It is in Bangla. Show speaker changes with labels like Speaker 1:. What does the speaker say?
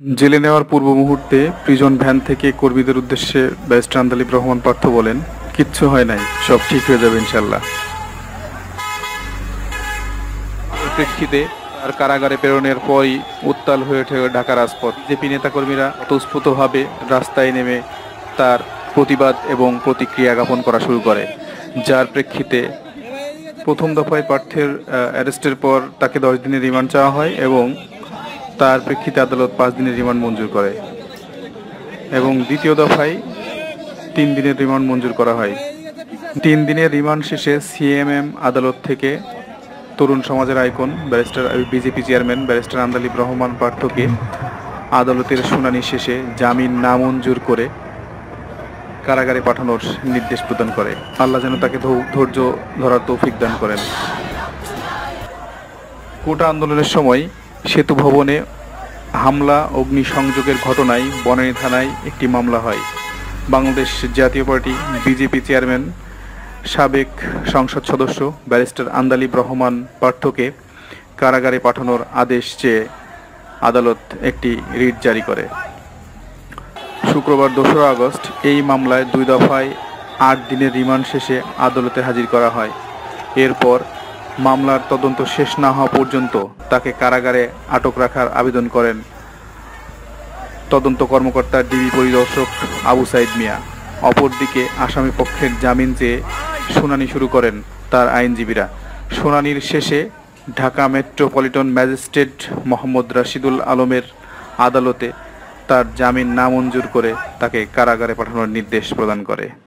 Speaker 1: জেলে নেওয়ার পূর্ব মুহূর্তে প্রিজন ভ্যান থেকে কর্মীদের উদ্দেশ্যে ব্যারিস্টার আন্দালিব রহমান পার্থ বলেন, কিচ্ছু হয় নাই, সব ঠিক হয়ে যাবে ইনশাল্লাহ। এর প্রেক্ষিতে তার কারাগারে প্রেরণের পরই উত্তাল হয়ে ওঠে ঢাকা রাজপথ। বিজেপি নেতাকর্মীরা স্বতঃস্ফূর্তভাবে রাস্তায় নেমে তার প্রতিবাদ এবং প্রতিক্রিয়া জ্ঞাপন করা শুরু করে, যার প্রেক্ষিতে প্রথম দফায় পার্থের অ্যারেস্টের পর তাকে 10 দিনের রিমান্ড চাওয়া হয় এবং তার প্রেক্ষিতে আদালত 5 দিনের রিমান্ড মঞ্জুর করে এবং দ্বিতীয় দফায় 3 দিনের রিমান্ড মঞ্জুর করা হয়। 3 দিনের রিমান্ড শেষে সিএমএম আদালত থেকে তরুণ সমাজের icon BJP chairman barrister Andalib Rahman পার্থকে আদালতের শুনানি শেষে জামিন নামঞ্জুর করে কারাগারে পাঠানোর নির্দেশ প্রদান করে। আল্লাহ যেন তাকে ধৈর্য ধরার তৌফিক দান করেন। কোটা আন্দোলনের সময় সেতু ভবনে হামলা অগ্নিসংযোগের ঘটনায় বনানী থানায় একটি মামলা হয়। বাংলাদেশ জাতীয় পার্টি বিজেপি চেয়ারম্যান সাবেক সংসদ সদস্য ব্যারিস্টার আন্দালিব রহমান পার্থকে কারাগারে পাঠানোর আদেশ চেয়ে আদালত একটি রিট জারি করে। শুক্রবার 2 আগস্ট এই মামলায় 2 দফায় 8 দিনের রিমান্ড শেষে আদালতে হাজির করা হয়। এরপর মামলার তদন্ত শেষ না হওয়া পর্যন্ত তাকে কারাগারে আটক রাখার আবেদন করেন তদন্ত কর্মকর্তা ডিবি পরিদর্শক আবু সাইদ মিয়া। অপরদিকে আসামি পক্ষের জামিন চেয়ে শুনানি শুরু করেন তার আইনজীবীরা। শুনানির শেষে ঢাকা মেট্রোপলিটন ম্যাজিস্ট্রেট মোহাম্মদ রাশিদুল আলমের আদালতে তার জামিন নামঞ্জুর করে তাকে কারাগারে পাঠানোর নির্দেশ প্রদান করে।